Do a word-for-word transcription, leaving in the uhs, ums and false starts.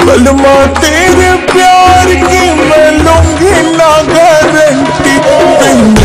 बलमा तेरे प्यार की मैं लूंगी ना गारंटी।